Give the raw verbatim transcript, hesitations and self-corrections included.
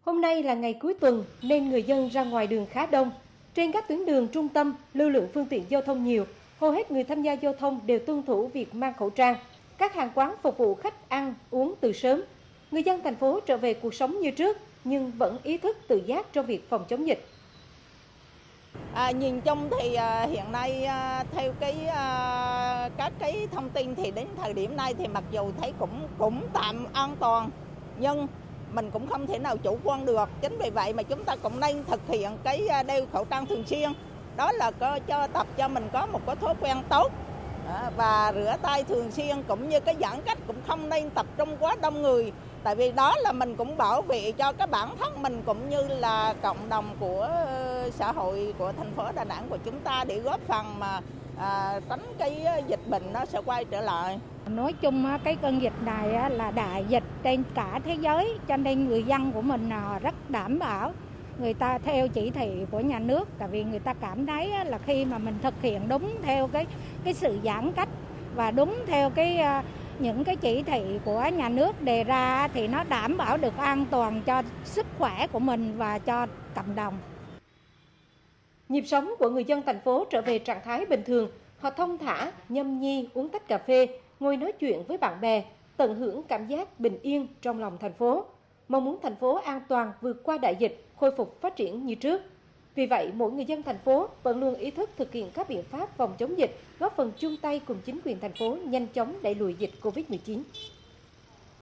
Hôm nay là ngày cuối tuần nên người dân ra ngoài đường khá đông. Trên các tuyến đường trung tâm, lưu lượng phương tiện giao thông nhiều, hầu hết người tham gia giao thông đều tuân thủ việc mang khẩu trang. Các hàng quán phục vụ khách ăn, uống từ sớm. Người dân thành phố trở về cuộc sống như trước, nhưng vẫn ý thức tự giác trong việc phòng chống dịch. À, nhìn chung thì à, hiện nay à, theo cái à, các cái thông tin thì đến thời điểm này thì mặc dù thấy cũng cũng tạm an toàn, nhưng mình cũng không thể nào chủ quan được. Chính vì vậy mà chúng ta cũng nên thực hiện cái đeo khẩu trang thường xuyên. Đó là có cho tập cho mình có một cái thói quen tốt, à, và rửa tay thường xuyên, cũng như cái giãn cách cũng không nên tập trung quá đông người. Tại vì đó là mình cũng bảo vệ cho cái bản thân mình cũng như là cộng đồng của xã hội của thành phố Đà Nẵng của chúng ta, để góp phần mà à, tránh cái dịch bệnh nó sẽ quay trở lại. Nói chung cái cơn dịch này là đại dịch trên cả thế giới, cho nên người dân của mình rất đảm bảo. Người ta theo chỉ thị của nhà nước, tại vì người ta cảm thấy là khi mà mình thực hiện đúng theo cái cái sự giãn cách và đúng theo cái những cái chỉ thị của nhà nước đề ra thì nó đảm bảo được an toàn cho sức khỏe của mình và cho cộng đồng. Nhịp sống của người dân thành phố trở về trạng thái bình thường. Họ thong thả, nhâm nhi uống tách cà phê, ngồi nói chuyện với bạn bè, tận hưởng cảm giác bình yên trong lòng thành phố. Mong muốn thành phố an toàn vượt qua đại dịch, khôi phục phát triển như trước. Vì vậy, mỗi người dân thành phố vẫn luôn ý thức thực hiện các biện pháp phòng chống dịch, góp phần chung tay cùng chính quyền thành phố nhanh chóng đẩy lùi dịch Covid mười chín.